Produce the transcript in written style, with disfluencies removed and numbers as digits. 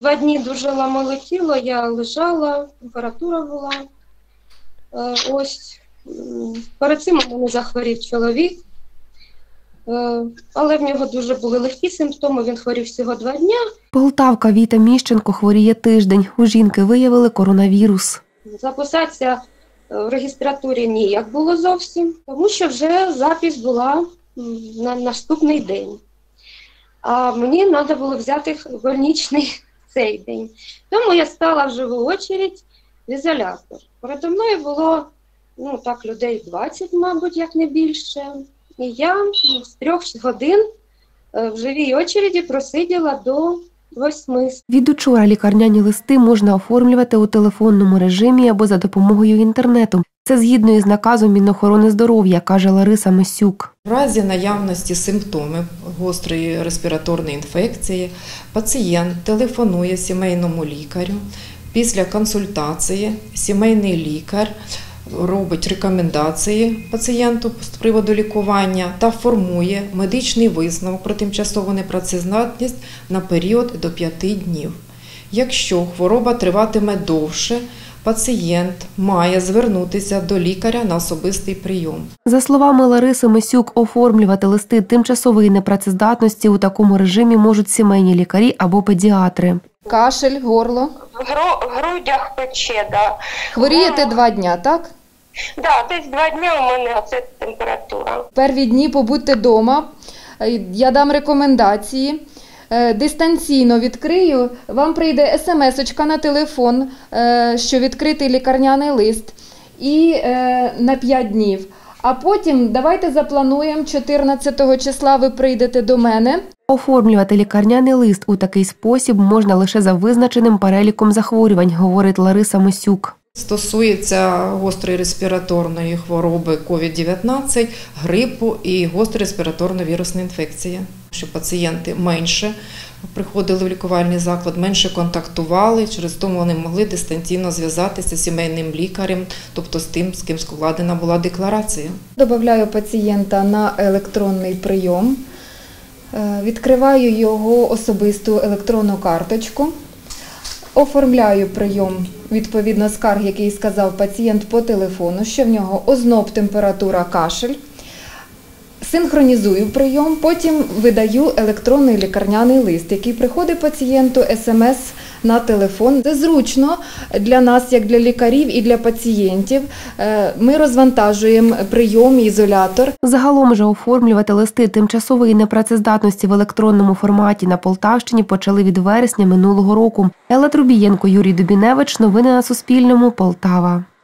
2 дні дуже ламало тіло, я лежала, температура була. Ось. Перед цим у мене захворів чоловік, але в нього дуже були легкі симптоми, він хворів всього 2 дні. Полтавка Віта Міщенко хворіє тиждень. У жінки виявили коронавірус. Записатися в реєстратурі ніяк було зовсім, тому що вже запис була на наступний день. А мені треба було взяти больничний цей день. Тому я стала в живу очередь в ізолятор. Передо мною було людей 20, мабуть, як не більше. І я з 3 годин в живій очереді просиділа до 8. Від учора лікарняні листи можна оформлювати у телефонному режимі або за допомогою інтернету. Це згідно із наказом Мінохорони здоров'я, каже Лариса Мисюк. В разі наявності симптомів гострої респіраторної інфекції пацієнт телефонує сімейному лікарю. Після консультації сімейний лікар робить рекомендації пацієнту з приводу лікування та формує медичний висновок про тимчасову непрацездатність на період до 5 днів. Якщо хвороба триватиме довше, пацієнт має звернутися до лікаря на особистий прийом. За словами Лариси Мисюк, оформлювати листи тимчасової непрацездатності у такому режимі можуть сімейні лікарі або педіатри. Кашель, горло? В грудях пече, да. Хворієте 2 дня, так? Да, десь 2 дні у мене оце температура. Перві дні побудьте вдома. Я дам рекомендації. Дистанційно відкрию, вам прийде смс-очка на телефон, що відкритий лікарняний лист, і на 5 днів. А потім давайте заплануємо, 14 числа ви прийдете до мене. Оформлювати лікарняний лист у такий спосіб можна лише за визначеним переліком захворювань, говорить Лариса Мисюк. Стосується гострої респіраторної хвороби COVID-19, грипу і гострої респіраторної вірусної інфекції. Щоб пацієнти менше приходили в лікувальний заклад, менше контактували, через тому вони могли дистанційно зв'язатися з сімейним лікарем, тобто з тим, з ким складена була декларація. Добавляю пацієнта на електронний прийом, відкриваю його особисту електронну карточку, оформляю прийом відповідно скарг, який сказав пацієнт по телефону, що в нього озноб, температура, кашель. Синхронізую прийом, потім видаю електронний лікарняний лист, який приходить пацієнту смс на телефон. Це зручно для нас, як для лікарів і для пацієнтів. Ми розвантажуємо прийом і ізолятор. Загалом же оформлювати листи тимчасової непрацездатності в електронному форматі на Полтавщині почали від вересня минулого року. Елла Трубієнко, Юрій Дубіневич. Новини на Суспільному. Полтава.